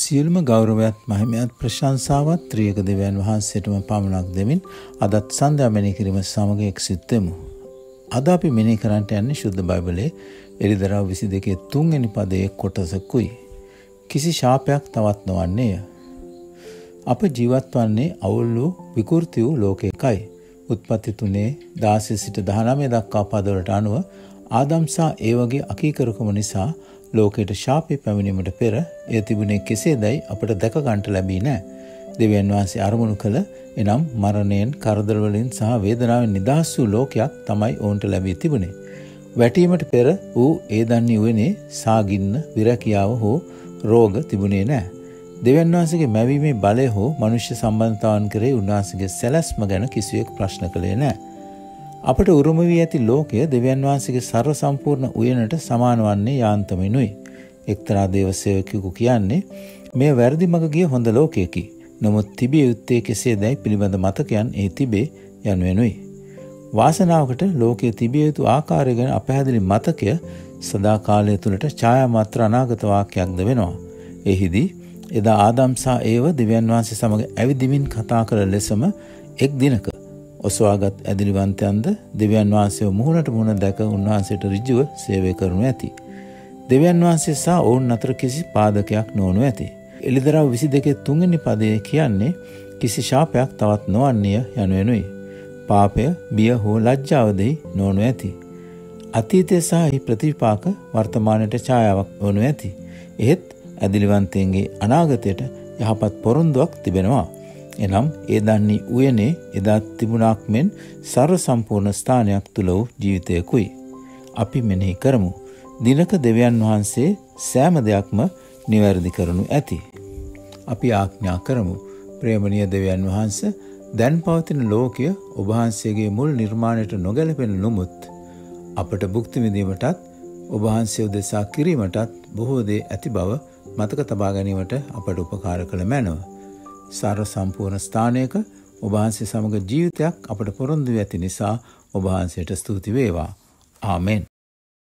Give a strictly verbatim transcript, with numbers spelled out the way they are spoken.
සියලුම ගෞරවයත් මහිමයත් ප්‍රශංසාවත් ත්‍රියක දෙවියන් වහන්සේටම පමණක් දෙමින් අදත් සන්ධ්‍යා මෙනෙහි කිරීම සමග එක්සිටෙමු. අද අපි මෙනෙහි කරන්නට යන්නේ ශුද්ධ බයිබලයේ එළිදරව් විසි දෙකේ තුන්වෙනි පදයේ කොටසකුයි. කිසි ශාපයක් තවත් නොවන්නේය. අප ජීවත් වන්නේ අවුල් වූ විකෘති වූ ලෝකයකයි. උත්පත්ති තුනේ දාසය සිට දහනවය දක්වා පදවලට අනුව ආදම් සහ ඒවගේ අකීකරුකම නිසා ලෝකයට ශාපය පැමිණීමට පෙර එය තිබුණේ කෙසේදයි අපට දැක ගන්නට ලැබී නැහැ. දෙවියන් වහන්සේ අරමුණු කළ එනම් මරණයෙන්, කරදර වලින් සහ වේදනාවෙන් නිදහස් වූ ලෝකයක් තමයි ඔවුන්ට ලැබී තිබුණේ. වැටීමට පෙර ඌ ඒ දන්නේ උයනේ සාගින්න, විරකියාව හෝ රෝග තිබුණේ නැහැ. දෙවියන් වහන්සේගේ මැවීමේ බලය හෝ මනුෂ්‍ය සම්බන්ධතාවන් කරේ උන්වහන්සේගේ සැලැස්ම ගැන කිසිවෙක් ප්‍රශ්න කළේ නැහැ. අපට උරුම වී ඇති ලෝකය දෙවියන් වහන්සේගේ ਸਰව සම්පූර්ණ උයනට සමාන වන්නේ යාන්තමිනුයි. එක්තරා දේව සේවකයෙකු කියන්නේ මේ වැරදි මඟ ගිය හොඳ ලෝකයකි. නමුත් තිබිය යුත්තේ කෙසේදයි පිළිබඳ මතකයන් ඒ තිබේ යනුවෙනුයි. වාසනාවකට ලෝකයේ තිබිය යුතු ආකාරය ගැන අපැහැදිලි මතකය සදා කාලය තුළට ඡායාමාත්‍ර අනාගත වාක්‍යයක්ද වෙනවා. එහිදී එදා ආදම් සහ ඒව දෙවියන් වහන්සේ සමග ඇවිදිමින් කතා කළ ලෙසම එක් දිනක ඔසවාගත් ඇදිලිවන්තයන්ද දෙවියන් වහන්සේව මුහුණට මුහුණ දැක උන්වහන්සේට ඍජුව සේවය කරනු ඇති. දෙවියන් වහන්සේ සහ ඔවුන් අතර කිසි පාදකයක් නොවනු ඇති. එළිදරව් විසි දෙකේ තුන්වෙනි පදයේ කියන්නේ කිසි ශාපයක් තවත් නොවන්නේය යනුවෙනුයි. පාපය, බිය හෝ ලැජ්ජාවදෙහි නොවනු ඇති. අතීතය සහ එහි ප්‍රතිපාක වර්තමානයට ඡායාවක් වනු ඇති. එහෙත් ඇදිලිවන්තයන්ගේ අනාගතයට යහපත් පොරොන්දුවක් තිබෙනවා. එනම් ඒ දන්නේ උයනේ එදා තිබුණාක් මෙන් ਸਰව සම්පූර්ණ ස්ථානයක් තුල වූ ජීවිතයකුයි. අපි මෙනෙහි කරමු. දිනක දෙවියන් වහන්සේ සෑම දෙයක්ම නිවැරදි කරනු ඇති. අපි ආඥා කරමු. ප්‍රේමණීය දෙවියන් වහන්සේ, දැන් පවතින ලෝකය ඔබ වහන්සේගේ මුල් නිර්මාණයට නොගැලපෙන නමුත් අපට භුක්ති විඳීමටත් ඔබ වහන්සේ උදෙසා කිරීමටත් බොහෝ දේ ඇති බව මතක තබා ගැනීමට අපට උපකාර කළ මැනව. ਸਰව සම්පූර්ණ ස්ථානයක ඔබ වහන්සේ සමග ජීවිතයක් අපට පොරොන්දු වී ඇති නිසා ඔබ වහන්සේට ස්තුති වේවා. ආමෙන්.